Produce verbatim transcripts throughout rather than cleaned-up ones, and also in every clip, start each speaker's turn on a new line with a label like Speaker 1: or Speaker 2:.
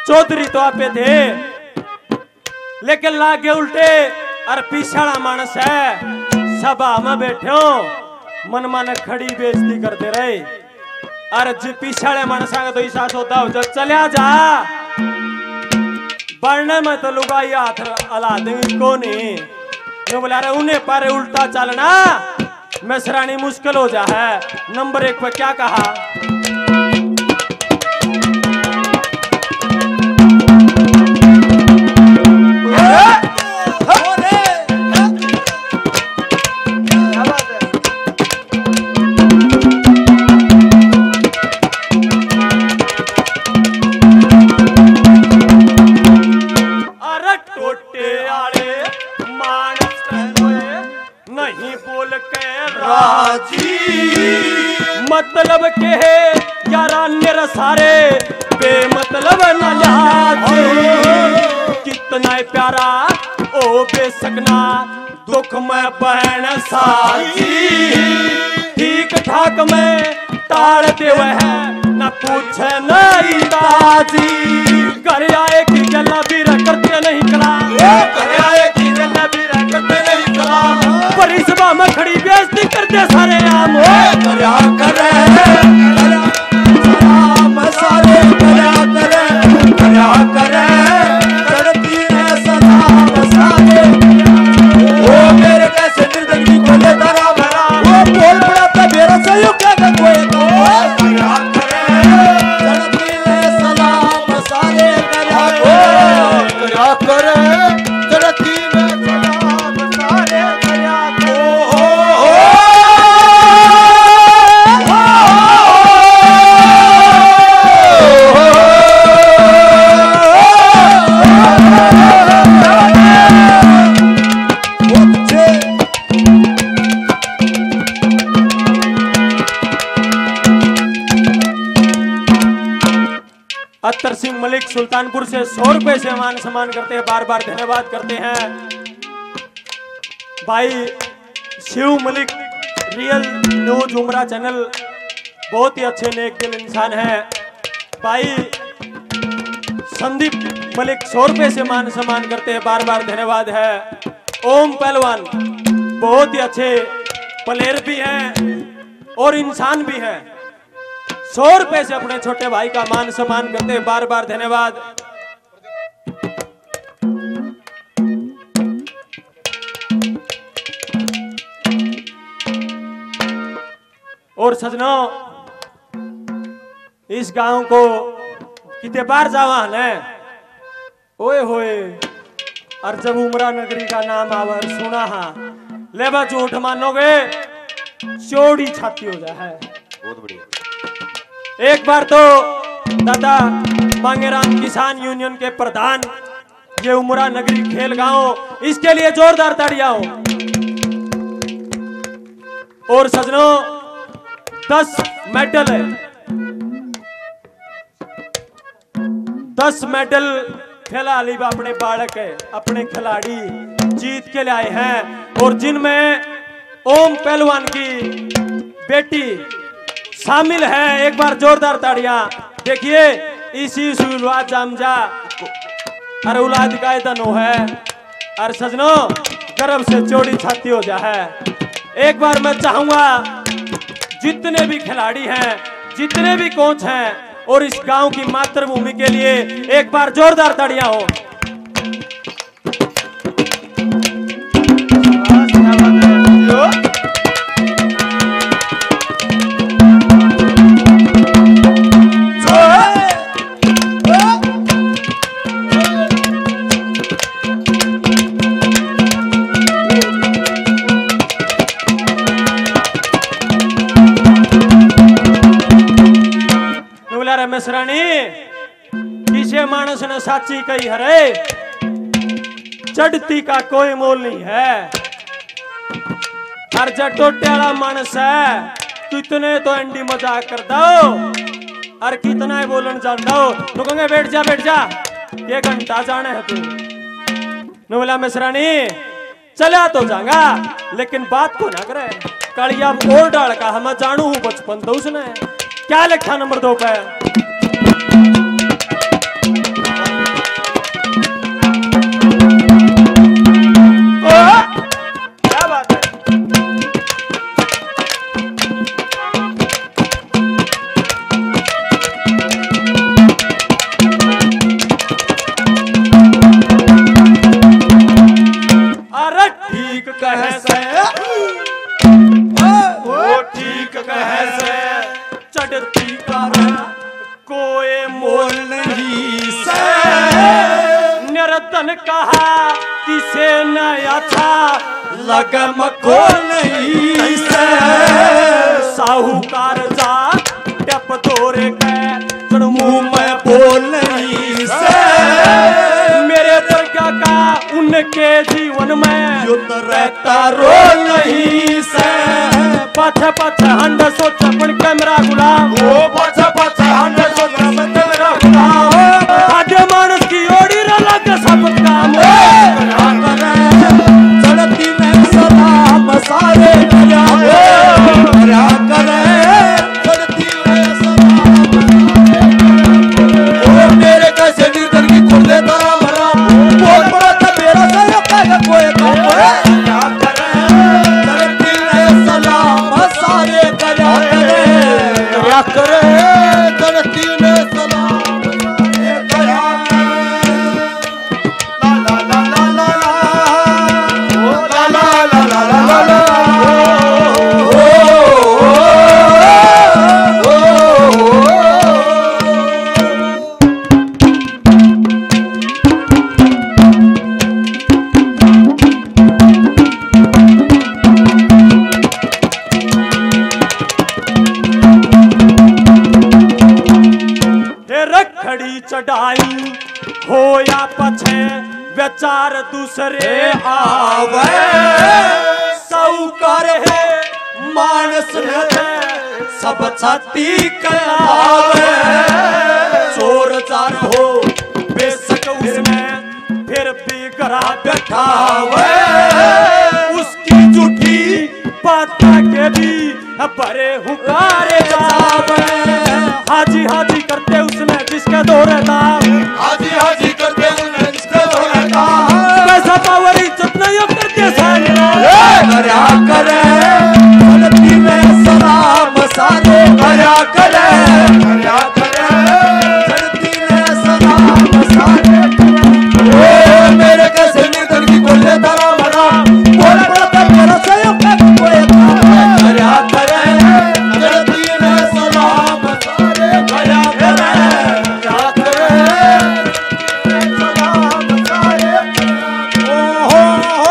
Speaker 1: चौधरी तो आपे थे लेकिन लागे उल्टे और पिछड़ा मानस है। सभा में बैठे हो मन मन खड़ी बेइज्जती करते रहे। अरे जी पिछड़े मानस तो ऐसा होता हो जब चलिया जा बढ़ने में तो लुगाई हाथ अला देंगे को नहीं जो बोला रहे उन्हें पर उल्टा चलना मैसरानी मुश्किल हो जा है। नंबर एक पर क्या कहा मतलब के है यारा मेरा सारे बेमतलब न लिहाजी कितना प्यारा ओ बेसकना दुख में बहन साजी ठीक ठाक में ताड़ देव है न पूछे नहीं ताजी घर आए की गला भी करते नहीं करा घर आए की गला भी करते नहीं करा परिसभा में खड़ी बेइज्जती करते सारे आम हो करया करे सलाम सारे करया करे करया करे करती है सलाम सारे ओ मेरे कैसे निर्दयी को ले तारा भरा वो बोल पड़ा था मेरा सहयोग क्या था कोई तो करया करे करती है सलाम सारे करया करया करे करती है सलाम सारे करया अत्तर सिंह मलिक सुल्तानपुर से सौ रुपए से मान सम्मान करते हैं बार बार धन्यवाद करते हैं। भाई शिव मलिक रियल न्यूज उमरा चैनल बहुत ही अच्छे नेक दिल इंसान है। भाई संदीप मलिक सौ रुपए से मान सम्मान करते हैं बार बार धन्यवाद है। ओम पहलवान बहुत ही अच्छे प्लेयर भी हैं और इंसान भी है। सौ रुपए से अपने छोटे भाई का मान सम्मान करते हैं बार बार धन्यवाद। और सजनों इस गांव को कितने बार जावा है ओए होए और जब उमरा नगरी का नाम आवर सुना हा लेबा झूठ मानोगे चौड़ी छाती हो जाए है।
Speaker 2: बहुत बढ़िया।
Speaker 1: एक बार तो दादा मांगेराम किसान यूनियन के प्रधान ये उमरा नगरी खेल गांव इसके लिए जोरदार ताड़ियां हो। और सजनों दस मेडल है दस मेडल खेला अली अपने बालक है अपने खिलाड़ी जीत के लाए हैं और जिनमें ओम पहलवान की बेटी शामिल है। एक बार जोरदार ताड़ियां। देखिए इसी उलाद जामजा अरे औलाद का दनो है और सजनों गर्व से चौड़ी छाती हो जा है। एक बार मैं चाहूंगा जितने भी खिलाड़ी हैं जितने भी कोच हैं और इस गांव की मातृभूमि के लिए एक बार जोरदार ताड़ियां हो। मैसरानी किसे मानस ने साची कही हरे चढ़ती का कोई मोल नहीं है। हर जटोटे वाला मानस है कितने तो एंडी मजाक कर दो और कितना ही बोलन जान दो तो कहेंगे बैठ जा बैठ जा ये घंटा जाने है तू नोला मैसरानी चला तो जाऊंगा लेकिन बात को ना करे कड़िया और डाल का हम जानू हूं बचपन तो उसने क्या लिखा नंबर दो पे तन कहा किसे न अच्छा
Speaker 2: लगम को नहीं से
Speaker 1: साहूकार जा टप तोरे के
Speaker 2: मुंह में बोल नहीं से
Speaker 1: मेरे पर क्या का उनके जीवन में
Speaker 2: युद्ध रहता रो नहीं से
Speaker 1: पछ पछ हंड सोच अपन कैमरा गुलाम
Speaker 2: वो पछ पछ हंड सोच अपन कैमरा गुलाम
Speaker 1: आज मानस की ओड़ी रला के सब काम
Speaker 2: चढ़ती में सलाम सारे क्या क्या करे चढ़ती में सलाम ओ मेरे कैसे नींदर की खोल दे तारा भरा बहुत बड़ा था मेरा सारा का कोई काम क्या करे चढ़ती में सलाम सारे क्या करे क्या करे चढ़ती में सलाम
Speaker 1: चढ़ाई हो या पछे विचार दूसरे
Speaker 2: आवे
Speaker 1: साहूकार है
Speaker 2: मानस है सब छाती करावे चोर चार हो बेशक उसमें फिर भी करा बैठावे
Speaker 1: उसकी झूठी बात के भी बड़े हुकारे जावे हाजी हाजी करते उसमें जिसका दो रहता
Speaker 2: हाजी हाजी करते उसमें जिसका दो रहता
Speaker 1: पैसा पावर इज्जत नहीं करते सारे
Speaker 2: करया करे चलती में सलाम सारे करया करे करया करे चलती में सलाम सारे ओ मेरे कैसे नींदर की कोले तारा भरा बोल पड़ता मेरा सहयोग का कोई करया करे चलती में सलाम सारे करया करे करया करे सलाम सारे ओ हो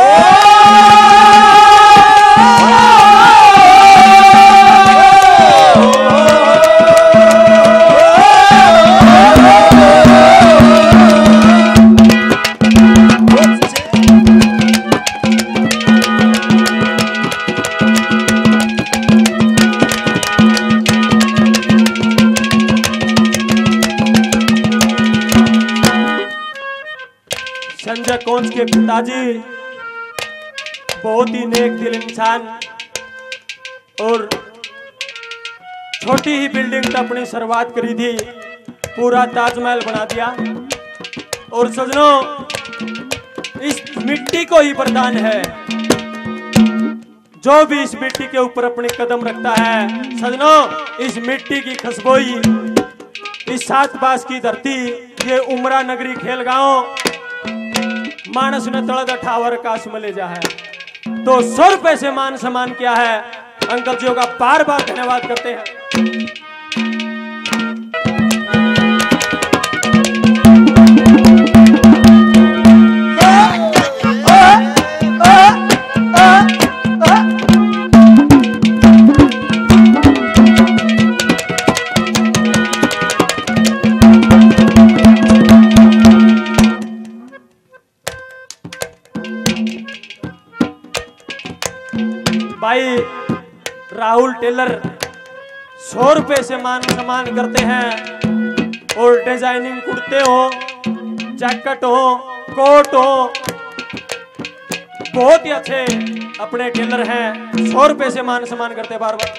Speaker 1: संजय कोंच के पिताजी बहुत ही नेक दिल इंसान और छोटी ही बिल्डिंग तो अपनी शुरुआत करी थी पूरा ताजमहल बना दिया। और सजनों इस मिट्टी को ही वरदान है जो भी इस मिट्टी के ऊपर अपने कदम रखता है। सजनों इस मिट्टी की खुशबोई इस सात बास की धरती ये उमरा नगरी खेल गांव मानस ने तड़द अठावर काश में ले जा है तो सौ रुपए से मान सम्मान किया है। अंकल जी का बार बार धन्यवाद करते हैं। भाई राहुल टेलर सौ रुपए से मान सम्मान करते हैं और डिजाइनिंग कुर्ते हो जैकेट हो कोट हो बहुत ही अच्छे अपने टेलर हैं। सौ रुपए से मान सम्मान करते बार बार।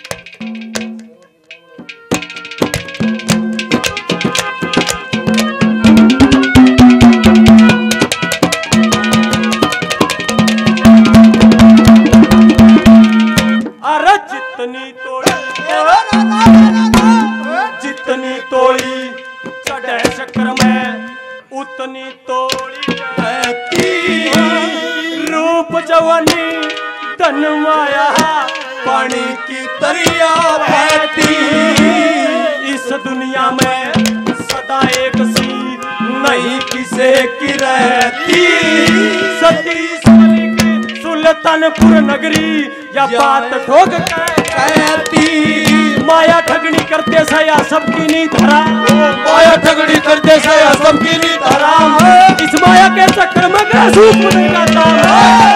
Speaker 1: अरे जितनी तोड़ी जितनी तोड़ी चढ़े चक्र में उतनी तोड़ी रूप जवानी धन माया
Speaker 2: पानी की दरिया बहती
Speaker 1: इस दुनिया में सदा एक सी
Speaker 2: नहीं किसी से की रहती
Speaker 1: सती सालिक सुल्तानपुर नगरी या बात ठोक
Speaker 2: कहती
Speaker 1: माया ठगनी करते सया सबकी नी धरा
Speaker 2: माया ठगड़ी करते सया सबकी नी धरा
Speaker 1: इस माया के चक्कर में ग्रसूप नहीं जाता